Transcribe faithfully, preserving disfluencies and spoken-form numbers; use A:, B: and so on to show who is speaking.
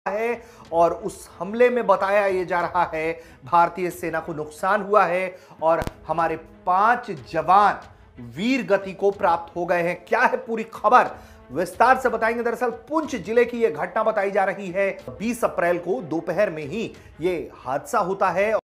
A: है और उस हमले में बताया यह जा रहा है भारतीय सेना को नुकसान हुआ है और हमारे पांच जवान वीर गति को प्राप्त हो गए हैं। क्या है पूरी खबर, विस्तार से बताएंगे। दरअसल पुंछ जिले की यह घटना बताई जा रही है। बीस अप्रैल को दोपहर में ही यह हादसा होता है।